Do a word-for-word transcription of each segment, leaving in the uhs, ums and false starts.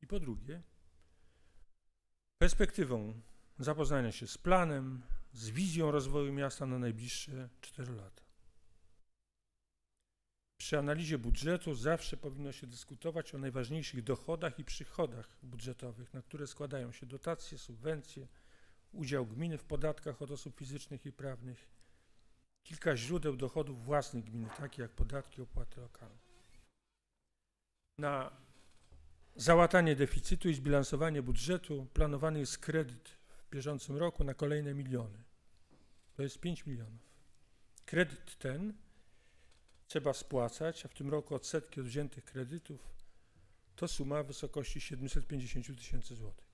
I po drugie, perspektywą zapoznania się z planem, z wizją rozwoju miasta na najbliższe cztery lata. Przy analizie budżetu zawsze powinno się dyskutować o najważniejszych dochodach i przychodach budżetowych, na które składają się dotacje, subwencje, udział gminy w podatkach od osób fizycznych i prawnych, kilka źródeł dochodów własnych gminy, takie jak podatki, opłaty lokalne. Na załatanie deficytu i zbilansowanie budżetu planowany jest kredyt w bieżącym roku na kolejne miliony. To jest pięć milionów. Kredyt ten trzeba spłacać, a w tym roku odsetki od wziętych kredytów to suma w wysokości siedemset pięćdziesiąt tysięcy złotych.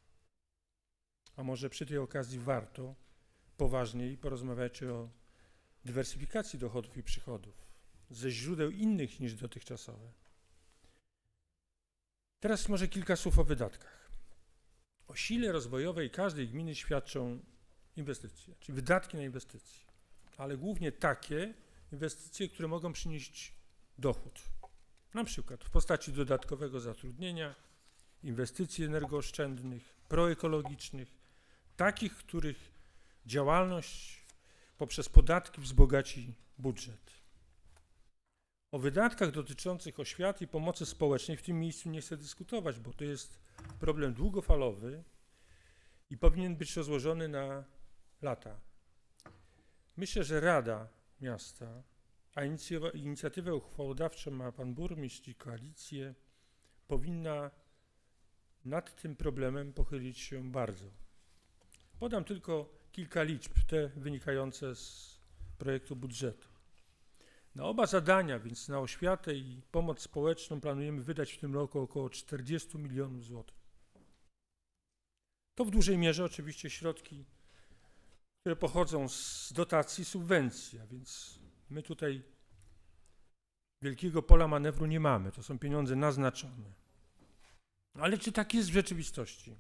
A może przy tej okazji warto poważniej porozmawiać o dywersyfikacji dochodów i przychodów ze źródeł innych niż dotychczasowe. Teraz może kilka słów o wydatkach. O sile rozwojowej każdej gminy świadczą inwestycje, czyli wydatki na inwestycje, ale głównie takie inwestycje, które mogą przynieść dochód. Na przykład w postaci dodatkowego zatrudnienia, inwestycji energooszczędnych, proekologicznych, takich, których działalność poprzez podatki wzbogaci budżet. O wydatkach dotyczących oświaty i pomocy społecznej w tym miejscu nie chcę dyskutować, bo to jest problem długofalowy i powinien być rozłożony na lata. Myślę, że Rada Miasta, a inicjatywę uchwałodawczą ma pan burmistrz i koalicję, powinna nad tym problemem pochylić się bardzo. Podam tylko kilka liczb, te wynikające z projektu budżetu. Na oba zadania, więc na oświatę i pomoc społeczną, planujemy wydać w tym roku około czterdzieści milionów złotych. To w dużej mierze oczywiście środki, które pochodzą z dotacji, subwencji, a więc my tutaj wielkiego pola manewru nie mamy, to są pieniądze naznaczone. Ale czy tak jest w rzeczywistości?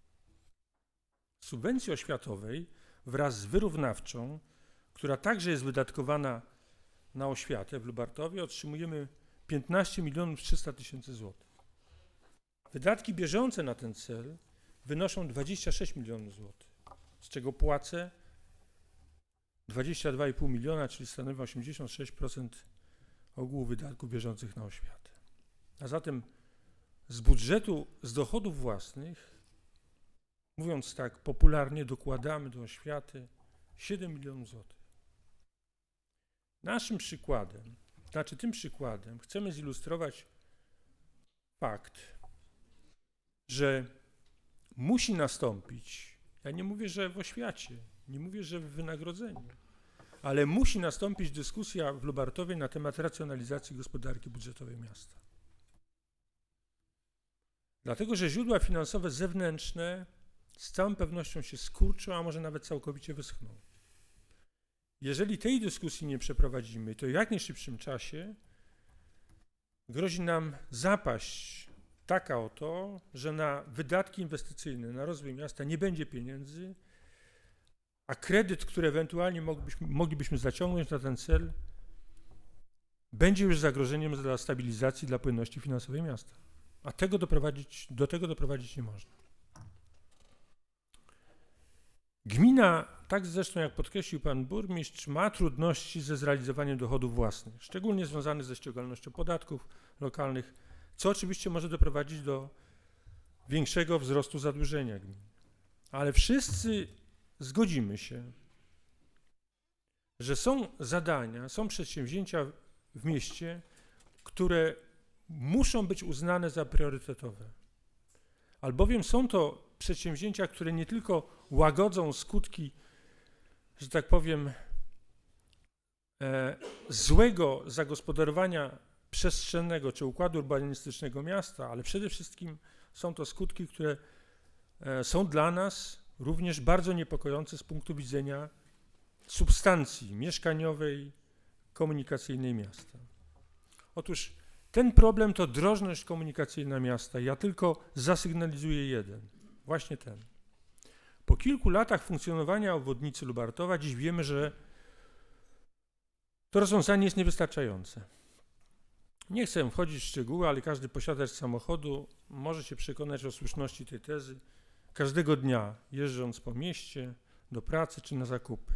Z subwencji oświatowej wraz z wyrównawczą, która także jest wydatkowana na oświatę w Lubartowie, otrzymujemy piętnaście milionów trzysta tysięcy złotych. Wydatki bieżące na ten cel wynoszą dwadzieścia sześć milionów złotych, z czego płace dwadzieścia dwa i pół miliona, czyli stanowi osiemdziesiąt sześć procent ogółu wydatków bieżących na oświatę. A zatem z budżetu, z dochodów własnych, mówiąc tak popularnie, dokładamy do oświaty siedem milionów złotych. Naszym przykładem, znaczy tym przykładem chcemy zilustrować fakt, że musi nastąpić, ja nie mówię, że w oświacie, nie mówię, że w wynagrodzeniu, ale musi nastąpić dyskusja w Lubartowie na temat racjonalizacji gospodarki budżetowej miasta. Dlatego, że źródła finansowe zewnętrzne z całą pewnością się skurczą, a może nawet całkowicie wyschną. Jeżeli tej dyskusji nie przeprowadzimy, to w jak najszybszym czasie grozi nam zapaść taka oto, że na wydatki inwestycyjne, na rozwój miasta nie będzie pieniędzy, a kredyt, który ewentualnie moglibyśmy, moglibyśmy zaciągnąć na ten cel, będzie już zagrożeniem dla stabilizacji, dla płynności finansowej miasta. A tego doprowadzić, do tego doprowadzić nie można. Gmina, tak zresztą jak podkreślił pan burmistrz, ma trudności ze zrealizowaniem dochodów własnych, szczególnie związanych ze ściągalnością podatków lokalnych, co oczywiście może doprowadzić do większego wzrostu zadłużenia gminy. Ale wszyscy zgodzimy się, że są zadania, są przedsięwzięcia w mieście, które muszą być uznane za priorytetowe. Albowiem są to przedsięwzięcia, które nie tylko łagodzą skutki, że tak powiem, e, złego zagospodarowania przestrzennego czy układu urbanistycznego miasta, ale przede wszystkim są to skutki, które e, są dla nas również bardzo niepokojące z punktu widzenia substancji mieszkaniowej, komunikacyjnej miasta. Otóż ten problem to drożność komunikacyjna miasta. Ja tylko zasygnalizuję jeden, właśnie ten. Po kilku latach funkcjonowania obwodnicy Lubartowa dziś wiemy, że to rozwiązanie jest niewystarczające. Nie chcę wchodzić w szczegóły, ale każdy posiadacz samochodu może się przekonać o słuszności tej tezy każdego dnia, jeżdżąc po mieście, do pracy czy na zakupy.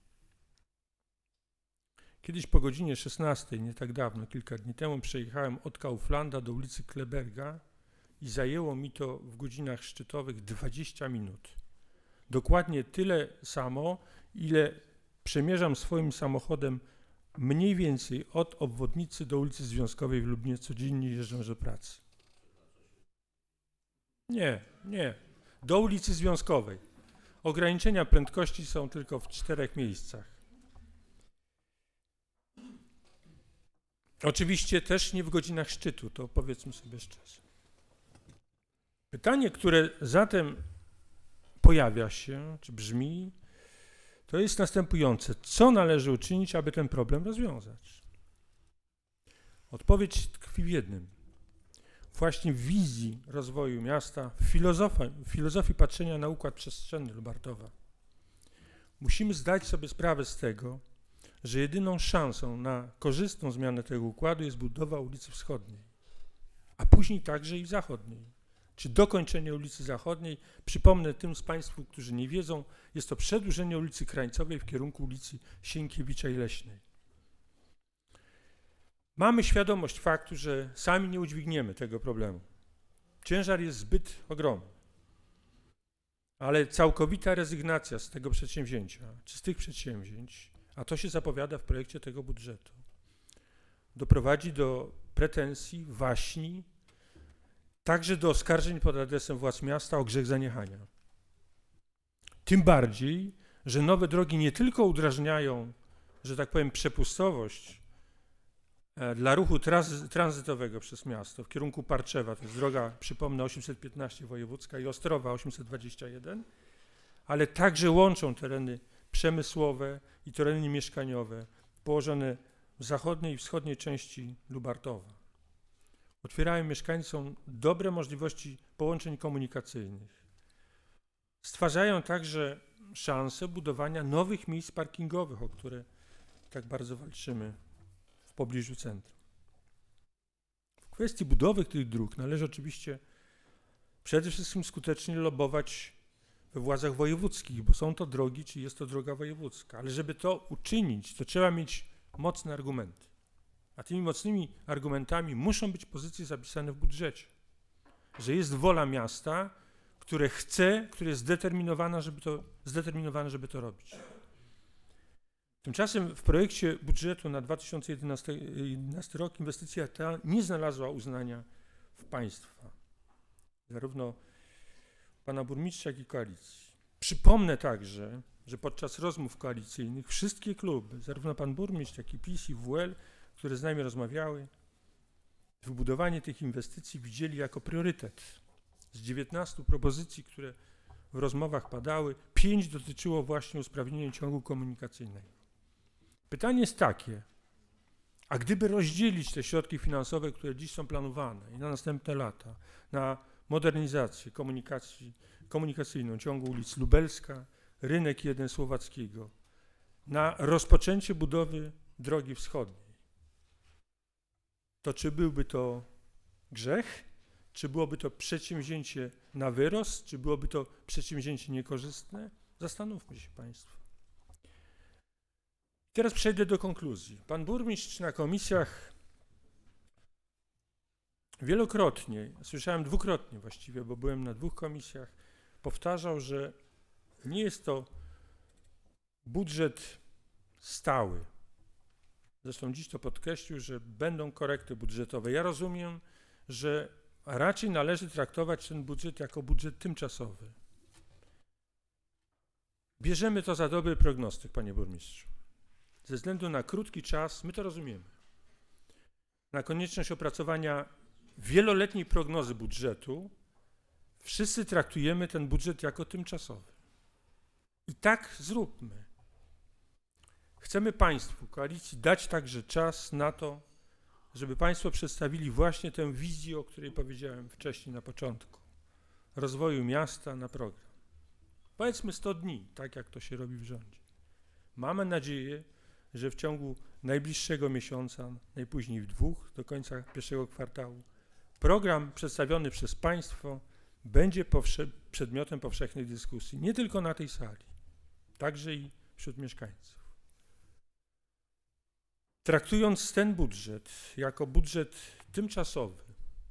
Kiedyś po godzinie szesnastej, nie tak dawno, kilka dni temu, przejechałem od Kauflanda do ulicy Kleberga i zajęło mi to w godzinach szczytowych dwadzieścia minut. Dokładnie tyle samo, ile przemierzam swoim samochodem mniej więcej od obwodnicy do ulicy Związkowej w Lublinie codziennie jeżdżąc do pracy. Nie, nie. Do ulicy Związkowej. Ograniczenia prędkości są tylko w czterech miejscach. Oczywiście też nie w godzinach szczytu, to powiedzmy sobie szczerze. Pytanie, które zatem pojawia się, czy brzmi, to jest następujące. Co należy uczynić, aby ten problem rozwiązać? Odpowiedź tkwi w jednym. Właśnie w wizji rozwoju miasta, w filozofii, w filozofii patrzenia na układ przestrzenny Lubartowa. Musimy zdać sobie sprawę z tego, że jedyną szansą na korzystną zmianę tego układu jest budowa ulicy Wschodniej, a później także i Zachodniej, czy dokończenie ulicy Zachodniej. Przypomnę tym z Państwa, którzy nie wiedzą, jest to przedłużenie ulicy Krańcowej w kierunku ulicy Sienkiewicza i Leśnej. Mamy świadomość faktu, że sami nie udźwigniemy tego problemu. Ciężar jest zbyt ogromny, ale całkowita rezygnacja z tego przedsięwzięcia, czy z tych przedsięwzięć, a to się zapowiada w projekcie tego budżetu, doprowadzi do pretensji, waśni, także do oskarżeń pod adresem władz miasta o grzech zaniechania. Tym bardziej, że nowe drogi nie tylko udrażniają, że tak powiem, przepustowość dla ruchu tranzytowego przez miasto w kierunku Parczewa, to jest droga, przypomnę, osiemset piętnaście wojewódzka i Ostrowa osiemset dwadzieścia jeden, ale także łączą tereny przemysłowe i tereny mieszkaniowe położone w zachodniej i wschodniej części Lubartowa. Otwierają mieszkańcom dobre możliwości połączeń komunikacyjnych. Stwarzają także szansę budowania nowych miejsc parkingowych, o które tak bardzo walczymy w pobliżu centrum. W kwestii budowy tych dróg należy oczywiście przede wszystkim skutecznie lobbować we władzach wojewódzkich, bo są to drogi, czy jest to droga wojewódzka. Ale żeby to uczynić, to trzeba mieć mocne argumenty. A tymi mocnymi argumentami muszą być pozycje zapisane w budżecie. Że jest wola miasta, które chce, które jest zdeterminowane, żeby to, zdeterminowane, żeby to robić. Tymczasem w projekcie budżetu na dwa tysiące jedenasty rok inwestycja ta nie znalazła uznania w państwa. Zarówno pana burmistrza, jak i koalicji. Przypomnę także, że podczas rozmów koalicyjnych wszystkie kluby, zarówno pan burmistrz, jak i PiS i W L, które z nami rozmawiały, wybudowanie tych inwestycji widzieli jako priorytet. Z dziewiętnastu propozycji, które w rozmowach padały, pięć dotyczyło właśnie usprawnienia ciągu komunikacyjnego. Pytanie jest takie, a gdyby rozdzielić te środki finansowe, które dziś są planowane i na następne lata, na modernizację komunikacji, komunikacyjną ciągu ulic Lubelska, Rynek jeden Słowackiego, na rozpoczęcie budowy drogi wschodniej, to czy byłby to grzech, czy byłoby to przedsięwzięcie na wyrost, czy byłoby to przedsięwzięcie niekorzystne? Zastanówmy się Państwo. Teraz przejdę do konkluzji. Pan burmistrz na komisjach wielokrotnie, słyszałem dwukrotnie właściwie, bo byłem na dwóch komisjach, powtarzał, że nie jest to budżet stały. Zresztą dziś to podkreślił, że będą korekty budżetowe. Ja rozumiem, że raczej należy traktować ten budżet jako budżet tymczasowy. Bierzemy to za dobry prognostyk, panie burmistrzu. Ze względu na krótki czas, my to rozumiemy, na konieczność opracowania wieloletniej prognozy budżetu, wszyscy traktujemy ten budżet jako tymczasowy. I tak zróbmy. Chcemy Państwu, koalicji, dać także czas na to, żeby Państwo przedstawili właśnie tę wizję, o której powiedziałem wcześniej na początku, rozwoju miasta na program. Powiedzmy sto dni, tak jak to się robi w rządzie. Mamy nadzieję, że w ciągu najbliższego miesiąca, najpóźniej w dwóch, do końca pierwszego kwartału. Program przedstawiony przez Państwo będzie powsze- przedmiotem powszechnej dyskusji, nie tylko na tej sali, także i wśród mieszkańców. Traktując ten budżet jako budżet tymczasowy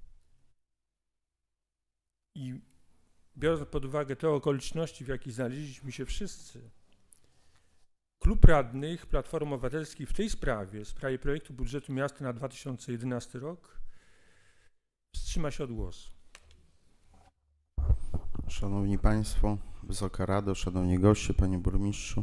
i biorąc pod uwagę te okoliczności, w jakich znaleźliśmy się wszyscy, Klub Radnych Platformy Obywatelskiej w tej sprawie, w sprawie projektu budżetu miasta na dwa tysiące jedenasty rok, wstrzyma się od głosu. Szanowni Państwo, Wysoka Rado, Szanowni Goście, Panie Burmistrzu,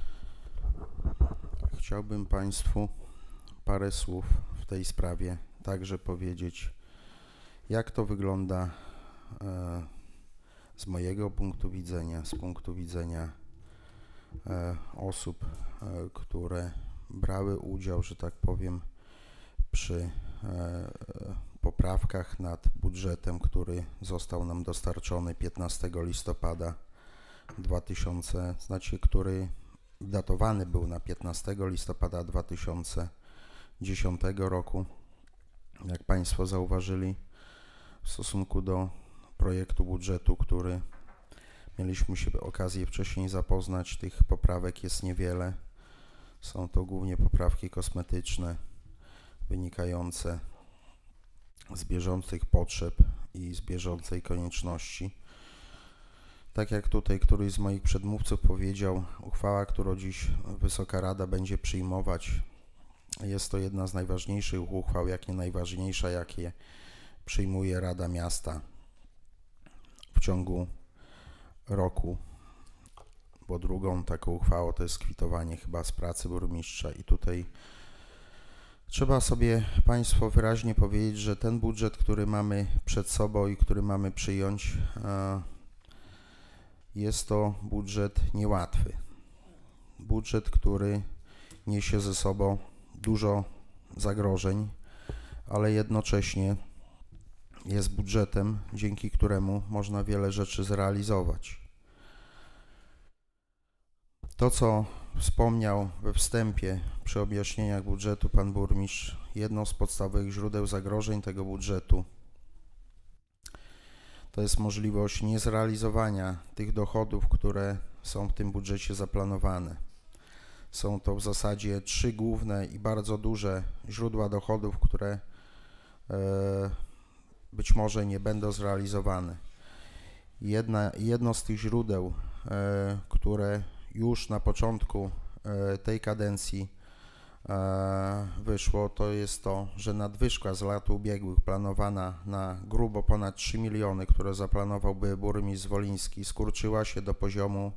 chciałbym Państwu parę słów w tej sprawie także powiedzieć, jak to wygląda e, z mojego punktu widzenia, z punktu widzenia e, osób, e, które brały udział, że tak powiem, przy e, poprawkach nad budżetem, który został nam dostarczony piętnastego listopada dwa tysiące, znaczy, który datowany był na piętnastego listopada dwa tysiące dziesiątego roku. Jak Państwo zauważyli, w stosunku do projektu budżetu, który mieliśmy się okazję wcześniej zapoznać, tych poprawek jest niewiele. Są to głównie poprawki kosmetyczne, wynikające z bieżących potrzeb i z bieżącej konieczności. Tak jak tutaj któryś z moich przedmówców powiedział, uchwała, którą dziś Wysoka Rada będzie przyjmować, jest to jedna z najważniejszych uchwał, jak nie najważniejsza, jakie przyjmuje Rada Miasta w ciągu roku, bo drugą taką uchwałą to jest kwitowanie chyba z pracy burmistrza i tutaj trzeba sobie Państwo wyraźnie powiedzieć, że ten budżet, który mamy przed sobą i który mamy przyjąć, jest to budżet niełatwy. Budżet, który niesie ze sobą dużo zagrożeń, ale jednocześnie jest budżetem, dzięki któremu można wiele rzeczy zrealizować. To, co wspomniał we wstępie przy objaśnieniach budżetu pan burmistrz, jedno z podstawowych źródeł zagrożeń tego budżetu to jest możliwość niezrealizowania tych dochodów, które są w tym budżecie zaplanowane. Są to w zasadzie trzy główne i bardzo duże źródła dochodów, które e, być może nie będą zrealizowane. Jedna, jedno z tych źródeł, e, które już na początku e, tej kadencji e, wyszło, to jest to, że nadwyżka z lat ubiegłych planowana na grubo ponad trzy miliony, które zaplanowałby burmistrz Zwoliński, skurczyła się do poziomu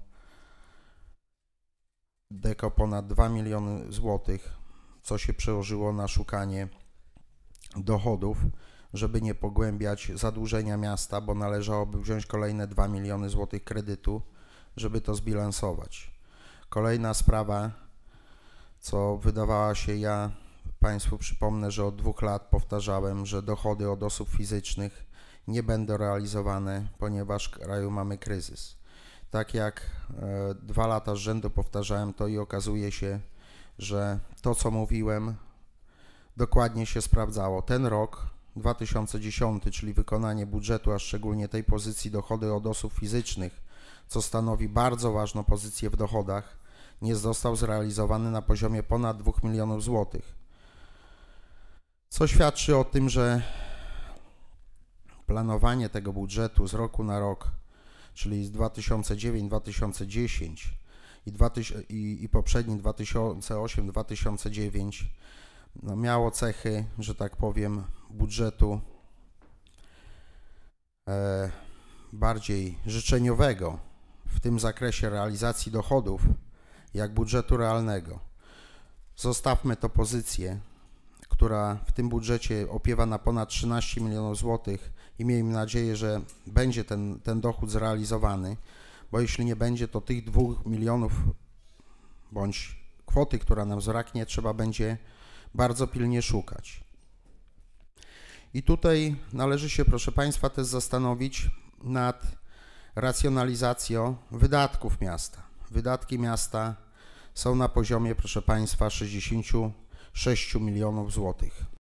deko ponad dwa miliony złotych, co się przełożyło na szukanie dochodów, żeby nie pogłębiać zadłużenia miasta, bo należałoby wziąć kolejne dwa miliony złotych kredytu, żeby to zbilansować. Kolejna sprawa, co wydawała się, ja Państwu przypomnę, że od dwóch lat powtarzałem, że dochody od osób fizycznych nie będą realizowane, ponieważ w kraju mamy kryzys. Tak jak e, dwa lata z rzędu powtarzałem to i okazuje się, że to, co mówiłem, dokładnie się sprawdzało. Ten rok, dwa tysiące dziesiąty, czyli wykonanie budżetu, a szczególnie tej pozycji dochody od osób fizycznych, co stanowi bardzo ważną pozycję w dochodach, nie został zrealizowany na poziomie ponad dwóch milionów złotych. Co świadczy o tym, że planowanie tego budżetu z roku na rok, czyli z dwa tysiące dziewiąty do dwa tysiące dziesiątego i, i, i poprzedni dwa tysiące ósmy do dwa tysiące dziewiątego, no miało cechy, że tak powiem, budżetu e, bardziej życzeniowego w tym zakresie realizacji dochodów, jak budżetu realnego. Zostawmy to pozycję, która w tym budżecie opiewa na ponad trzynaście milionów złotych i miejmy nadzieję, że będzie ten, ten dochód zrealizowany, bo jeśli nie będzie, to tych dwóch milionów bądź kwoty, która nam zbraknie, trzeba będzie bardzo pilnie szukać. I tutaj należy się, proszę Państwa, też zastanowić nad racjonalizacją wydatków miasta. Wydatki miasta są na poziomie, proszę Państwa, sześćdziesiąt sześć milionów złotych.